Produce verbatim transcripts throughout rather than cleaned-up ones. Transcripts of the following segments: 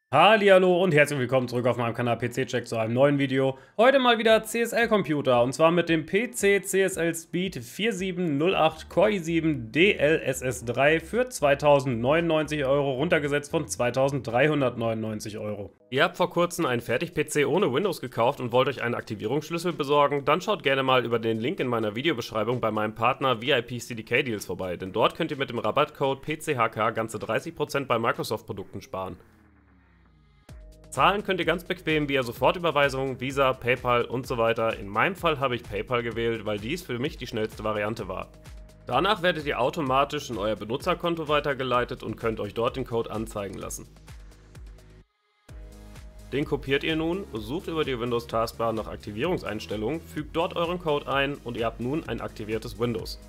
Hallihallo und herzlich willkommen zurück auf meinem Kanal P C-Check zu einem neuen Video. Heute mal wieder C S L-Computer und zwar mit dem P C C S L Speed vier sieben null acht Core i sieben D L S S drei für zweitausendneunundneunzig Euro, runtergesetzt von zweitausenddreihundertneunundneunzig Euro. Ihr habt vor kurzem einen Fertig-P C ohne Windows gekauft und wollt euch einen Aktivierungsschlüssel besorgen? Dann schaut gerne mal über den Link in meiner Videobeschreibung bei meinem Partner V I P C D K Deals vorbei, denn dort könnt ihr mit dem Rabattcode P C H K ganze dreißig Prozent bei Microsoft-Produkten sparen. Zahlen könnt ihr ganz bequem via Sofortüberweisung, Visa, PayPal und so weiter. In meinem Fall habe ich PayPal gewählt, weil dies für mich die schnellste Variante war. Danach werdet ihr automatisch in euer Benutzerkonto weitergeleitet und könnt euch dort den Code anzeigen lassen. Den kopiert ihr nun, sucht über die Windows-Taskbar nach Aktivierungseinstellungen, fügt dort euren Code ein und ihr habt nun ein aktiviertes Windows.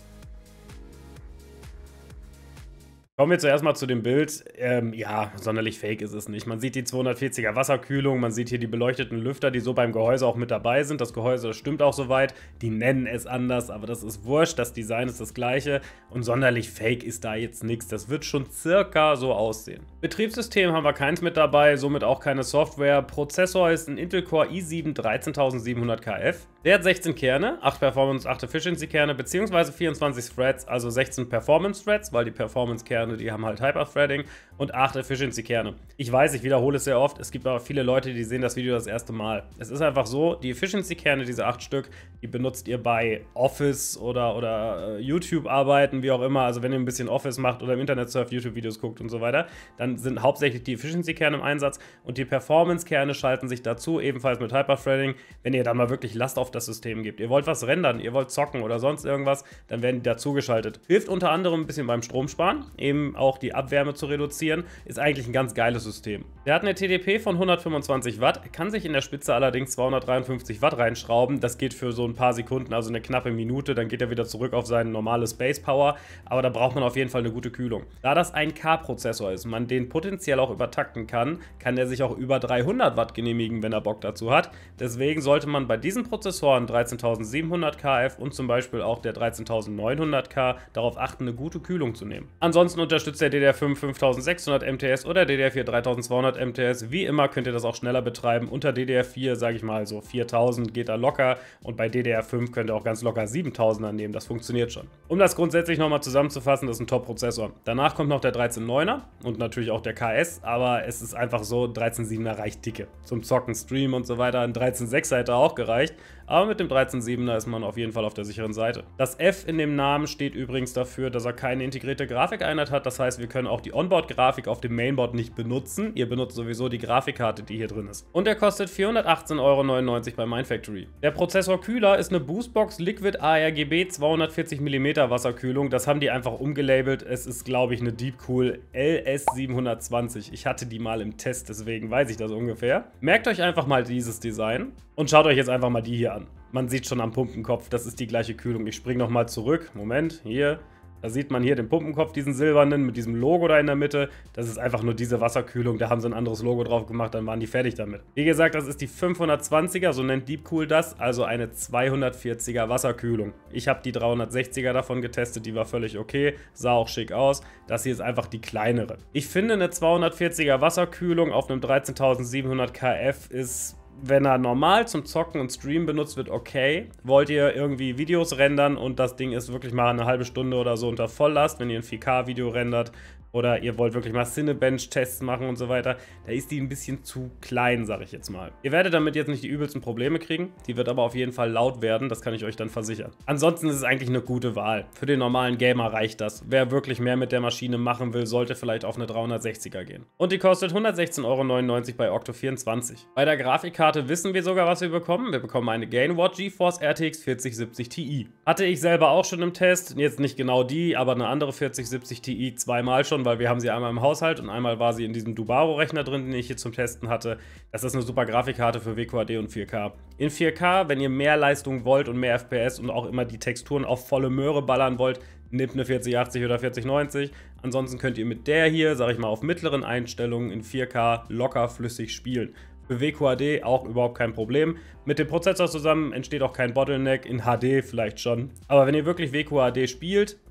Kommen wir zuerst mal zu dem Bild. Ähm, ja, sonderlich fake ist es nicht. Man sieht die zweihundertvierziger Wasserkühlung, man sieht hier die beleuchteten Lüfter, die so beim Gehäuse auch mit dabei sind. Das Gehäuse stimmt auch soweit. Die nennen es anders, aber das ist wurscht. Das Design ist das gleiche und sonderlich fake ist da jetzt nichts. Das wird schon circa so aussehen. Betriebssystem haben wir keins mit dabei, somit auch keine Software. Prozessor ist ein Intel Core i sieben dreizehntausendsiebenhundert K F. Der hat sechzehn Kerne, acht Performance, acht Efficiency Kerne, beziehungsweise vierundzwanzig Threads, also sechzehn Performance Threads, weil die Performance Kerne, die haben halt Hyper-Threading, und acht Efficiency-Kerne. Ich weiß, ich wiederhole es sehr oft, es gibt aber viele Leute, die sehen das Video das erste Mal. Es ist einfach so, die Efficiency-Kerne, diese acht Stück, die benutzt ihr bei Office oder, oder äh, YouTube-Arbeiten, wie auch immer. Also wenn ihr ein bisschen Office macht oder im Internet surft, YouTube-Videos guckt und so weiter, dann sind hauptsächlich die Efficiency-Kerne im Einsatz und die Performance-Kerne schalten sich dazu, ebenfalls mit Hyper-Threading, wenn ihr dann mal wirklich Last auf das System gebt. Ihr wollt was rendern, ihr wollt zocken oder sonst irgendwas, dann werden die dazu geschaltet. Hilft unter anderem ein bisschen beim Stromsparen, eben auch die Abwärme zu reduzieren, ist eigentlich ein ganz geiles System. Der hat eine T D P von hundertfünfundzwanzig Watt, kann sich in der Spitze allerdings zweihundertdreiundfünfzig Watt reinschrauben. Das geht für so ein paar Sekunden, also eine knappe Minute, dann geht er wieder zurück auf seine normale Space Power, aber da braucht man auf jeden Fall eine gute Kühlung. Da das ein K-Prozessor ist, man den potenziell auch übertakten kann, kann der sich auch über dreihundert Watt genehmigen, wenn er Bock dazu hat. Deswegen sollte man bei diesen Prozessoren dreizehntausendsiebenhundert K F und zum Beispiel auch der dreizehntausendneunhundert K darauf achten, eine gute Kühlung zu nehmen. Ansonsten unterstützt der D D R fünf fünftausendsechshundert M T S oder D D R vier dreitausendzweihundert M T S. Wie immer könnt ihr das auch schneller betreiben. Unter D D R vier, sage ich mal, so viertausend geht da locker und bei D D R fünf könnt ihr auch ganz locker siebentausender nehmen. Das funktioniert schon. Um das grundsätzlich nochmal zusammenzufassen, das ist ein Top-Prozessor. Danach kommt noch der dreizehn neuner und natürlich auch der K S, aber es ist einfach so, dreizehn siebener reicht dicke. Zum Zocken, Stream und so weiter. Ein dreizehn sechser hätte auch gereicht, aber mit dem dreizehn siebener ist man auf jeden Fall auf der sicheren Seite. Das F in dem Namen steht übrigens dafür, dass er keine integrierte Grafikeinheit hat. Das heißt, wir können auch die Onboard-Grafik auf dem Mainboard nicht benutzen. Ihr benutzt sowieso die Grafikkarte, die hier drin ist. Und der kostet vierhundertachtzehn Euro neunundneunzig bei Mindfactory. Der Prozessor Kühler ist eine Boostbox Liquid A R G B zweihundertvierzig Millimeter Wasserkühlung. Das haben die einfach umgelabelt. Es ist, glaube ich, eine Deepcool L S siebenhundertzwanzig. Ich hatte die mal im Test, deswegen weiß ich das ungefähr. Merkt euch einfach mal dieses Design und schaut euch jetzt einfach mal die hier an. Man sieht schon am Pumpenkopf, das ist die gleiche Kühlung. Ich springe nochmal zurück. Moment, hier. Da sieht man hier den Pumpenkopf, diesen silbernen, mit diesem Logo da in der Mitte. Das ist einfach nur diese Wasserkühlung, da haben sie ein anderes Logo drauf gemacht, dann waren die fertig damit. Wie gesagt, das ist die fünfhundertzwanziger, so nennt Deepcool das, also eine zweihundertvierziger Wasserkühlung. Ich habe die dreihundertsechziger davon getestet, die war völlig okay, sah auch schick aus. Das hier ist einfach die kleinere. Ich finde, eine zweihundertvierziger Wasserkühlung auf einem dreizehntausendsiebenhundert K F ist, wenn er normal zum Zocken und Streamen benutzt wird, okay. Wollt ihr irgendwie Videos rendern und das Ding ist wirklich mal eine halbe Stunde oder so unter Volllast, wenn ihr ein vier K Video rendert oder ihr wollt wirklich mal Cinebench-Tests machen und so weiter, da ist die ein bisschen zu klein, sag ich jetzt mal. Ihr werdet damit jetzt nicht die übelsten Probleme kriegen, die wird aber auf jeden Fall laut werden, das kann ich euch dann versichern. Ansonsten ist es eigentlich eine gute Wahl. Für den normalen Gamer reicht das. Wer wirklich mehr mit der Maschine machen will, sollte vielleicht auf eine dreihundertsechziger gehen. Und die kostet hundertsechzehn Euro neunundneunzig bei Octo vierundzwanzig. Bei der Grafikkarte wissen wir sogar, was wir bekommen. Wir bekommen eine Gainwatch GeForce R T X vierzig siebzig Ti. Hatte ich selber auch schon im Test, jetzt nicht genau die, aber eine andere vierzig siebzig Ti zweimal schon, weil wir haben sie einmal im Haushalt und einmal war sie in diesem Dubaro-Rechner drin, den ich hier zum Testen hatte. Das ist eine super Grafikkarte für W Q H D und vier K. In vier K, wenn ihr mehr Leistung wollt und mehr F P S und auch immer die Texturen auf volle Möhre ballern wollt, nehmt eine vierzig achtzig oder vierzig neunzig. Ansonsten könnt ihr mit der hier, sag ich mal, auf mittleren Einstellungen in vier K locker flüssig spielen. Für W Q H D auch überhaupt kein Problem. Mit dem Prozessor zusammen entsteht auch kein Bottleneck, in H D vielleicht schon. Aber wenn ihr wirklich W Q H D spielt,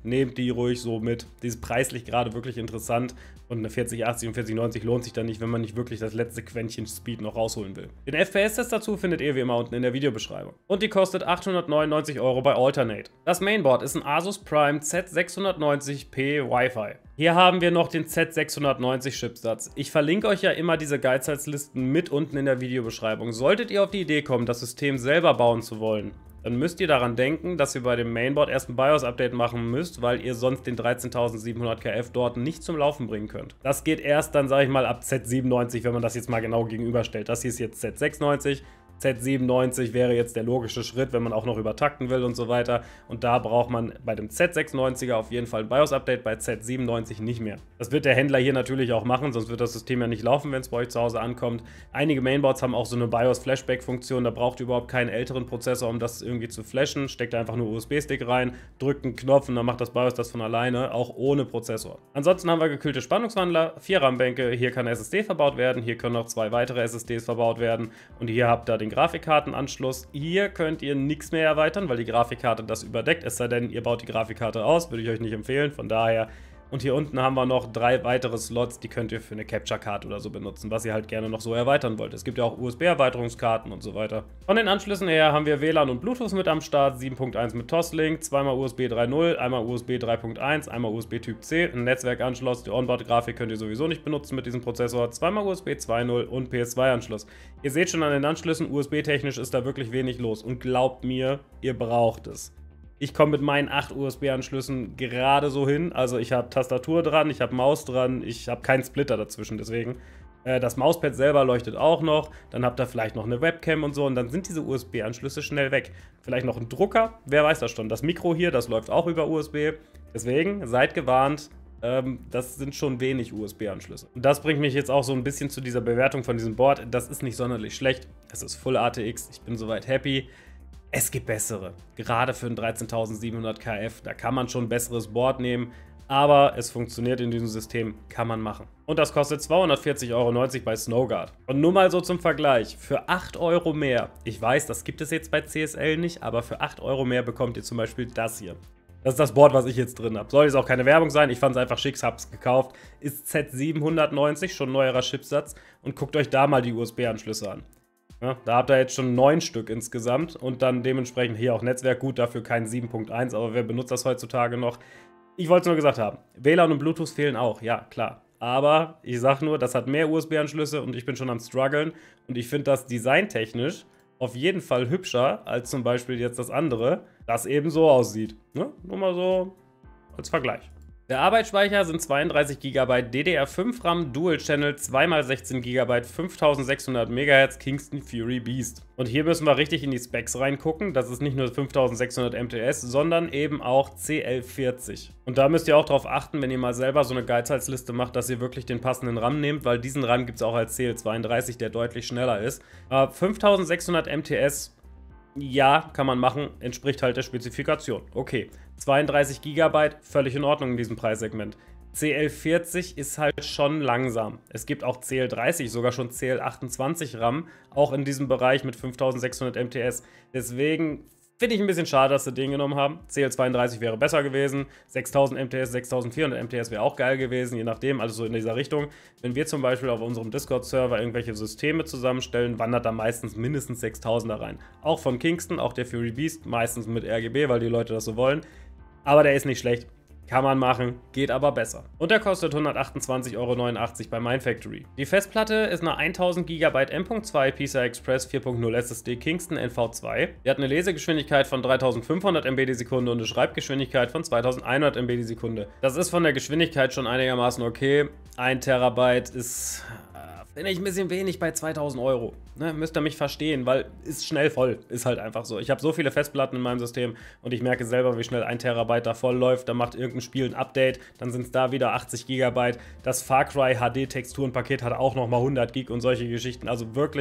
nehmt die ruhig so mit. Die ist preislich gerade wirklich interessant und eine vierzig achtzig und vierzig neunzig lohnt sich dann nicht, wenn man nicht wirklich das letzte Quäntchen Speed noch rausholen will. Den F P S-Test dazu findet ihr wie immer unten in der Videobeschreibung. Und die kostet achthundertneunundneunzig Euro bei Alternate. Das Mainboard ist ein Asus Prime Z sechshundertneunzig P Wi-Fi. Hier haben wir noch den Z sechshundertneunzig Chipsatz. Ich verlinke euch ja immer diese Geizhalslisten mit unten in der Videobeschreibung. Solltet ihr auf die Idee kommen, das System selber bauen zu wollen, dann müsst ihr daran denken, dass ihr bei dem Mainboard erst ein BIOS-Update machen müsst, weil ihr sonst den dreizehntausendsiebenhundert K F dort nicht zum Laufen bringen könnt. Das geht erst dann, sage ich mal, ab Z siebenundneunzig, wenn man das jetzt mal genau gegenüberstellt. Das hier ist jetzt Z sechsundneunzig. Z siebenundneunzig wäre jetzt der logische Schritt, wenn man auch noch übertakten will und so weiter. Und da braucht man bei dem Z sechsundneunziger auf jeden Fall ein BIOS-Update, bei Z siebenundneunzig nicht mehr. Das wird der Händler hier natürlich auch machen, sonst wird das System ja nicht laufen, wenn es bei euch zu Hause ankommt. Einige Mainboards haben auch so eine BIOS-Flashback-Funktion, da braucht ihr überhaupt keinen älteren Prozessor, um das irgendwie zu flashen. Steckt einfach nur U S B-Stick rein, drückt einen Knopf und dann macht das BIOS das von alleine, auch ohne Prozessor. Ansonsten haben wir gekühlte Spannungswandler, vier RAM-Bänke, hier kann S S D verbaut werden, hier können noch zwei weitere S S Ds verbaut werden und hier habt ihr den Grafikkartenanschluss. Hier könnt ihr nichts mehr erweitern, weil die Grafikkarte das überdeckt, es sei denn, ihr baut die Grafikkarte aus, würde ich euch nicht empfehlen, von daher. Und hier unten haben wir noch drei weitere Slots, die könnt ihr für eine Capture-Card oder so benutzen, was ihr halt gerne noch so erweitern wollt. Es gibt ja auch U S B-Erweiterungskarten und so weiter. Von den Anschlüssen her haben wir W L A N und Bluetooth mit am Start, sieben Punkt eins mit Toslink, zweimal U S B drei Punkt null, einmal U S B drei Punkt eins, einmal U S B Typ C, ein Netzwerkanschluss, die Onboard-Grafik könnt ihr sowieso nicht benutzen mit diesem Prozessor, zweimal U S B zwei Punkt null und P S zwei Anschluss. Ihr seht schon an den Anschlüssen, U S B-technisch ist da wirklich wenig los und glaubt mir, ihr braucht es. Ich komme mit meinen acht U S B-Anschlüssen gerade so hin. Also ich habe Tastatur dran, ich habe Maus dran, ich habe keinen Splitter dazwischen, deswegen. Äh, das Mauspad selber leuchtet auch noch, dann habt ihr vielleicht noch eine Webcam und so und dann sind diese U S B-Anschlüsse schnell weg. Vielleicht noch ein Drucker, wer weiß das schon. Das Mikro hier, das läuft auch über U S B. Deswegen seid gewarnt, ähm, das sind schon wenig U S B-Anschlüsse. Und das bringt mich jetzt auch so ein bisschen zu dieser Bewertung von diesem Board. Das ist nicht sonderlich schlecht, es ist Full A T X, ich bin soweit happy. Es gibt bessere, gerade für ein dreizehntausendsiebenhundert K F, da kann man schon ein besseres Board nehmen, aber es funktioniert in diesem System, kann man machen. Und das kostet zweihundertvierzig Euro neunzig bei Snowguard. Und nur mal so zum Vergleich, für acht Euro mehr, ich weiß, das gibt es jetzt bei C S L nicht, aber für acht Euro mehr bekommt ihr zum Beispiel das hier. Das ist das Board, was ich jetzt drin habe. Soll jetzt auch keine Werbung sein, ich fand es einfach schick, hab's gekauft. Ist Z siebenhundertneunzig, schon neuerer Chipsatz und guckt euch da mal die U S B-Anschlüsse an. Ja, da habt ihr jetzt schon neun Stück insgesamt und dann dementsprechend hier auch Netzwerk. Gut, dafür kein sieben Punkt eins, aber wer benutzt das heutzutage noch? Ich wollte es nur gesagt haben. W L A N und Bluetooth fehlen auch, ja, klar. Aber ich sag nur, das hat mehr U S B-Anschlüsse und ich bin schon am struggeln. Und ich finde das designtechnisch auf jeden Fall hübscher als zum Beispiel jetzt das andere, das eben so aussieht. Ne? Nur mal so als Vergleich. Der Arbeitsspeicher sind zweiunddreißig Gigabyte D D R fünf RAM, Dual Channel, zwei mal sechzehn Gigabyte, fünftausendsechshundert Megahertz, Kingston Fury Beast. Und hier müssen wir richtig in die Specs reingucken. Das ist nicht nur fünftausendsechshundert M T S, sondern eben auch C L vierzig. Und da müsst ihr auch darauf achten, wenn ihr mal selber so eine Geizhalsliste macht, dass ihr wirklich den passenden RAM nehmt, weil diesen RAM gibt es auch als C L zweiunddreißig, der deutlich schneller ist. Äh, fünftausendsechshundert M T S. Ja, kann man machen, entspricht halt der Spezifikation. Okay, zweiunddreißig Gigabyte, völlig in Ordnung in diesem Preissegment. C L vierzig ist halt schon langsam. Es gibt auch C L dreißig, sogar schon C L achtundzwanzig RAM, auch in diesem Bereich mit fünftausendsechshundert M T S. Deswegen finde ich ein bisschen schade, dass sie den genommen haben. C L zweiunddreißig wäre besser gewesen, sechstausend M T S, sechstausendvierhundert M T S wäre auch geil gewesen, je nachdem, also so in dieser Richtung. Wenn wir zum Beispiel auf unserem Discord-Server irgendwelche Systeme zusammenstellen, wandert da meistens mindestens sechstausender rein. Auch von Kingston, auch der Fury Beast, meistens mit R G B, weil die Leute das so wollen. Aber der ist nicht schlecht. Kann man machen, geht aber besser. Und der kostet hundertachtundzwanzig Euro neunundachtzig bei Mindfactory. Die Festplatte ist eine tausend Gigabyte M Punkt zwei P C I Express vier Punkt null S S D Kingston N V zwei. Die hat eine Lesegeschwindigkeit von dreitausendfünfhundert Megabyte die Sekunde und eine Schreibgeschwindigkeit von zweitausendeinhundert Megabyte die Sekunde. Das ist von der Geschwindigkeit schon einigermaßen okay. ein Terabyte ist, finde ich, ein bisschen wenig bei zweitausend Euro. Ne, müsst ihr mich verstehen, weil ist schnell voll. Ist halt einfach so. Ich habe so viele Festplatten in meinem System und ich merke selber, wie schnell ein Terabyte da voll läuft. Da macht irgendein Spiel ein Update, dann sind es da wieder achtzig Gigabyte. Das Far Cry H D Texturenpaket hat auch nochmal hundert Gig und solche Geschichten. Also wirklich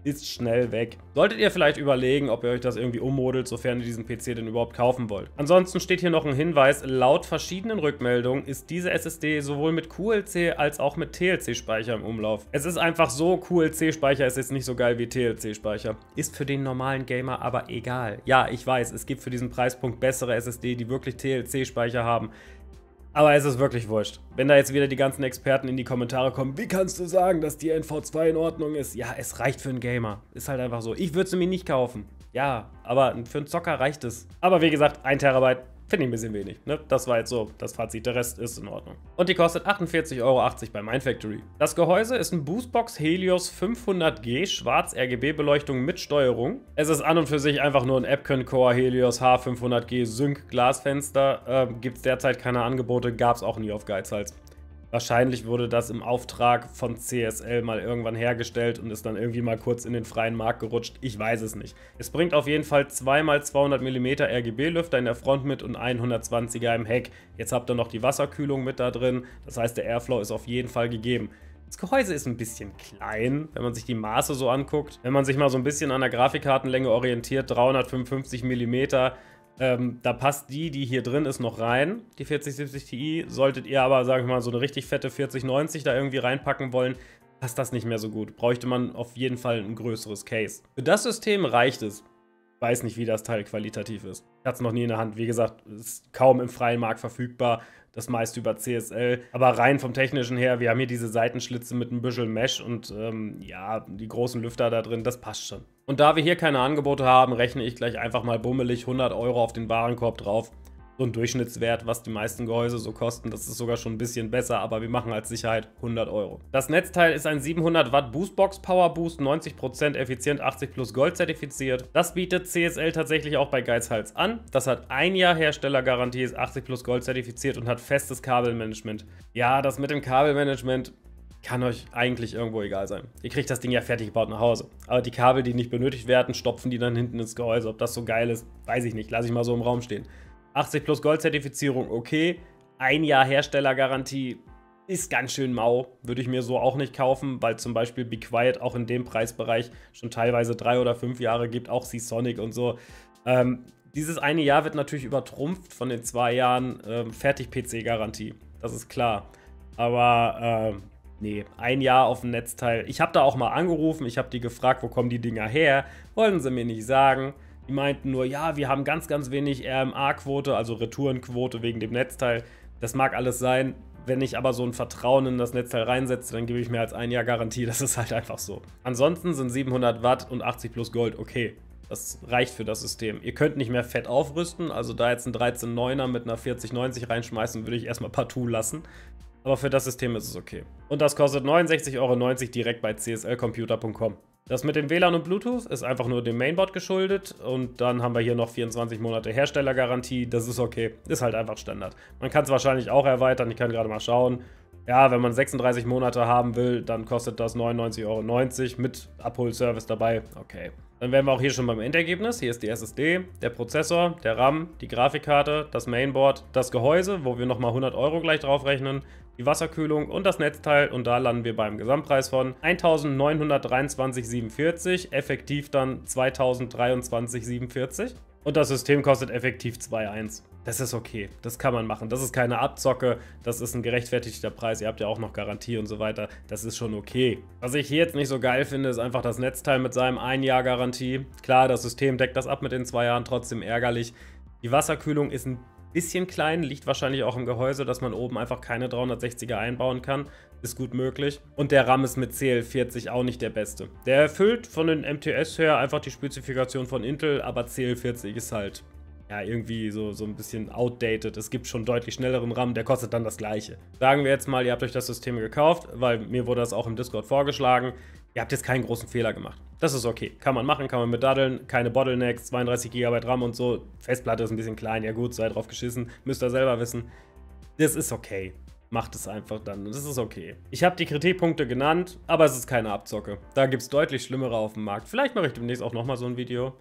ist schnell weg. Solltet ihr vielleicht überlegen, ob ihr euch das irgendwie ummodelt, sofern ihr diesen P C denn überhaupt kaufen wollt. Ansonsten steht hier noch ein Hinweis, laut verschiedenen Rückmeldungen ist diese S S D sowohl mit Q L C als auch mit T L C-Speicher im Umlauf. Es ist einfach so, Q L C-Speicher ist jetzt nicht so geil wie T L C-Speicher. Ist für den normalen Gamer aber egal. Ja, ich weiß, es gibt für diesen Preispunkt bessere S S D, die wirklich T L C-Speicher haben. Aber es ist wirklich wurscht. Wenn da jetzt wieder die ganzen Experten in die Kommentare kommen, wie kannst du sagen, dass die N V zwei in Ordnung ist? Ja, es reicht für einen Gamer. Ist halt einfach so. Ich würde sie mir nicht kaufen. Ja, aber für einen Zocker reicht es. Aber wie gesagt, ein Terabyte finde ich ein bisschen wenig. Ne? Das war jetzt so das Fazit. Der Rest ist in Ordnung. Und die kostet achtundvierzig Euro achtzig bei Mindfactory. Das Gehäuse ist ein Boostbox Helios fünfhundert G Schwarz R G B-Beleuchtung mit Steuerung. Es ist an und für sich einfach nur ein Epcon Core Helios H fünfhundert G Sync Glasfenster. Ähm, Gibt es derzeit keine Angebote, gab es auch nie auf Geizhals. Wahrscheinlich wurde das im Auftrag von C S L mal irgendwann hergestellt und ist dann irgendwie mal kurz in den freien Markt gerutscht. Ich weiß es nicht. Es bringt auf jeden Fall zwei mal zweihundert Millimeter R G B-Lüfter in der Front mit und hundertzwanziger im Heck. Jetzt habt ihr noch die Wasserkühlung mit da drin. Das heißt, der Airflow ist auf jeden Fall gegeben. Das Gehäuse ist ein bisschen klein, wenn man sich die Maße so anguckt. Wenn man sich mal so ein bisschen an der Grafikkartenlänge orientiert, dreihundertfünfundfünfzig Millimeter. Ähm, da passt die, die hier drin ist, noch rein, die vierzig siebzig Ti. Solltet ihr aber, sagen wir mal, so eine richtig fette vierzig neunzig da irgendwie reinpacken wollen, passt das nicht mehr so gut. Bräuchte man auf jeden Fall ein größeres Case. Für das System reicht es. Ich weiß nicht, wie das Teil qualitativ ist. Ich hatte es noch nie in der Hand. Wie gesagt, ist kaum im freien Markt verfügbar. Das meiste über C S L. Aber rein vom Technischen her, wir haben hier diese Seitenschlitze mit ein bisschen Mesh und ähm, ja, die großen Lüfter da drin, das passt schon. Und da wir hier keine Angebote haben, rechne ich gleich einfach mal bummelig hundert Euro auf den Warenkorb drauf. So ein Durchschnittswert, was die meisten Gehäuse so kosten, das ist sogar schon ein bisschen besser, aber wir machen als Sicherheit hundert Euro. Das Netzteil ist ein siebenhundert Watt Boostbox Power Boost, neunzig Prozent effizient, achtzig plus Gold zertifiziert. Das bietet C S L tatsächlich auch bei Geizhals an. Das hat ein Jahr Herstellergarantie, ist achtzig plus Gold zertifiziert und hat festes Kabelmanagement. Ja, das mit dem Kabelmanagement kann euch eigentlich irgendwo egal sein. Ihr kriegt das Ding ja fertig gebaut nach Hause. Aber die Kabel, die nicht benötigt werden, stopfen die dann hinten ins Gehäuse. Ob das so geil ist, weiß ich nicht. Lasse ich mal so im Raum stehen. achtzig plus Gold-Zertifizierung, okay. Ein Jahr Herstellergarantie ist ganz schön mau. Würde ich mir so auch nicht kaufen, weil zum Beispiel Be Quiet auch in dem Preisbereich schon teilweise drei oder fünf Jahre gibt, auch Seasonic und so. Ähm, dieses eine Jahr wird natürlich übertrumpft von den zwei Jahren ähm, Fertig-P C-Garantie. Das ist klar. Aber ähm, nee, ein Jahr auf dem Netzteil. Ich habe da auch mal angerufen, ich habe die gefragt, wo kommen die Dinger her? Wollten sie mir nicht sagen. Die meinten nur, ja, wir haben ganz, ganz wenig R M A-Quote, also Retourenquote wegen dem Netzteil. Das mag alles sein. Wenn ich aber so ein Vertrauen in das Netzteil reinsetze, dann gebe ich mehr als ein Jahr Garantie. Das ist halt einfach so. Ansonsten sind siebenhundert Watt und achtzig plus Gold okay. Das reicht für das System. Ihr könnt nicht mehr fett aufrüsten. Also da jetzt ein dreizehn neuner mit einer vierzig neunzig reinschmeißen, würde ich erstmal partout lassen. Aber für das System ist es okay. Und das kostet neunundsechzig Euro neunzig direkt bei c s l computer punkt com. Das mit dem W L A N und Bluetooth ist einfach nur dem Mainboard geschuldet und dann haben wir hier noch vierundzwanzig Monate Herstellergarantie, das ist okay, ist halt einfach Standard. Man kann es wahrscheinlich auch erweitern, ich kann gerade mal schauen. Ja, wenn man sechsunddreißig Monate haben will, dann kostet das neunundneunzig Euro neunzig mit Abholservice dabei, okay. Dann wären wir auch hier schon beim Endergebnis. Hier ist die S S D, der Prozessor, der RAM, die Grafikkarte, das Mainboard, das Gehäuse, wo wir nochmal hundert Euro gleich draufrechnen, die Wasserkühlung und das Netzteil und da landen wir beim Gesamtpreis von eintausendneunhundertdreiundzwanzig Euro siebenundvierzig, effektiv dann zweitausenddreiundzwanzig Euro siebenundvierzig und das System kostet effektiv zwei Komma eins. Das ist okay, das kann man machen, das ist keine Abzocke, das ist ein gerechtfertigter Preis, ihr habt ja auch noch Garantie und so weiter, das ist schon okay. Was ich hier jetzt nicht so geil finde, ist einfach das Netzteil mit seinem ein Jahr Garantie. Klar, das System deckt das ab mit den zwei Jahren, trotzdem ärgerlich. Die Wasserkühlung ist ein bisschen klein, liegt wahrscheinlich auch im Gehäuse, dass man oben einfach keine dreihundertsechziger einbauen kann. Ist gut möglich. Und der RAM ist mit C L vierzig auch nicht der beste. Der erfüllt von den M T S her einfach die Spezifikation von Intel, aber C L vierzig ist halt ja irgendwie so, so ein bisschen outdated. Es gibt schon deutlich schnelleren RAM, der kostet dann das gleiche. Sagen wir jetzt mal, ihr habt euch das System gekauft, weil mir wurde das auch im Discord vorgeschlagen. Ihr habt jetzt keinen großen Fehler gemacht. Das ist okay. Kann man machen, kann man mit daddeln. Keine Bottlenecks, zweiunddreißig Gigabyte RAM und so. Festplatte ist ein bisschen klein. Ja gut, seid drauf geschissen. Müsst ihr selber wissen. Das ist okay. Macht es einfach dann. Das ist okay. Ich habe die Kritikpunkte genannt, aber es ist keine Abzocke. Da gibt es deutlich schlimmere auf dem Markt. Vielleicht mache ich demnächst auch nochmal so ein Video.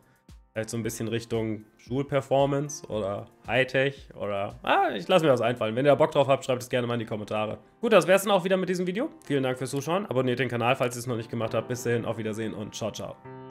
Vielleicht so ein bisschen Richtung Schulperformance oder Hightech oder... Ah, ich lasse mir was einfallen. Wenn ihr da Bock drauf habt, schreibt es gerne mal in die Kommentare. Gut, das wäre es dann auch wieder mit diesem Video. Vielen Dank fürs Zuschauen. Abonniert den Kanal, falls ihr es noch nicht gemacht habt. Bis dahin, auf Wiedersehen und ciao, ciao.